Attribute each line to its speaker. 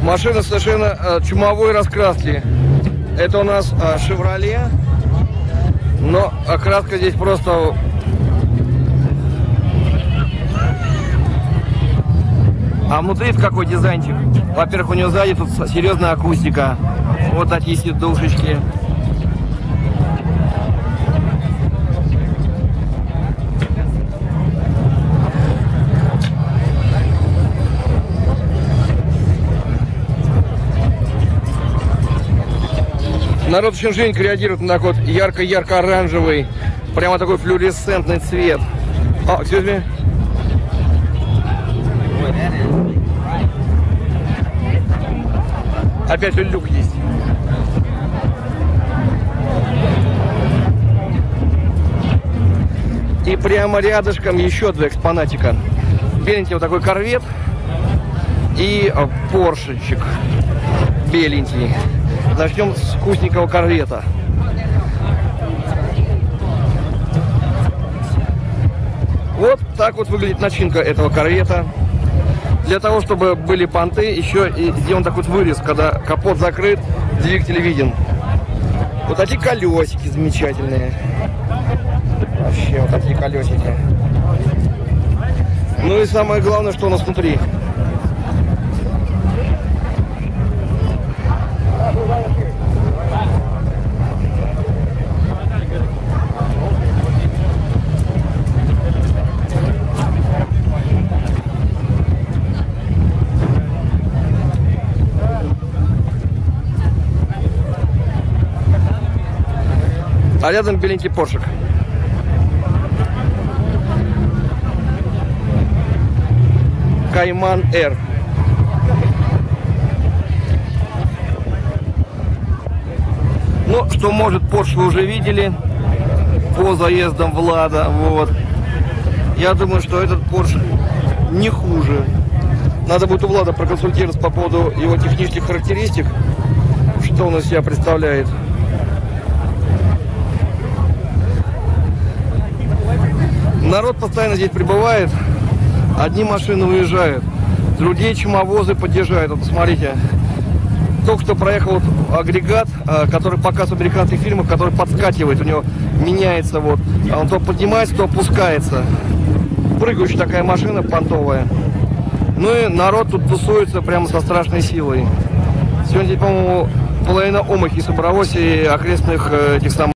Speaker 1: Машина совершенно чумовой раскраски. Это у нас Chevrolet, но окраска здесь просто... А внутри какой дизайнчик? Во-первых, у нее сзади тут серьезная акустика. Вот такие сидушечки. Народ очень живенько реагирует на такой вот ярко-ярко-оранжевый, прямо такой флуоресцентный цвет. О, excuse me. Опять люк есть. И прямо рядышком еще два экспонатика. Беленький вот такой корвет и поршечек беленький. Начнем с вкусненького корвета. Вот так вот выглядит начинка этого корвета. Для того, чтобы были понты, еще и сделан такой вот вырез, когда капот закрыт, двигатель виден. Вот такие колесики замечательные. Вообще, вот такие колесики. Ну и самое главное, что у нас внутри. А рядом беленький поршик. Кайман R. Ну, что может Porsche, вы уже видели по заездам Влада. Вот. Я думаю, что этот Porsche не хуже. Надо будет у Влада проконсультироваться по поводу его технических характеристик, что он из себя представляет. Народ постоянно здесь прибывает. Одни машины уезжают, другие чумовозы подъезжают. Вот посмотрите, только что проехал вот агрегат, который показывает в американских фильмах, который подскакивает, у него меняется вот, он то поднимается, то опускается. Прыгающая такая машина понтовая. Ну и народ тут тусуется прямо со страшной силой. Сегодня здесь, по-моему, половина Омахи собралось и окрестных этих самых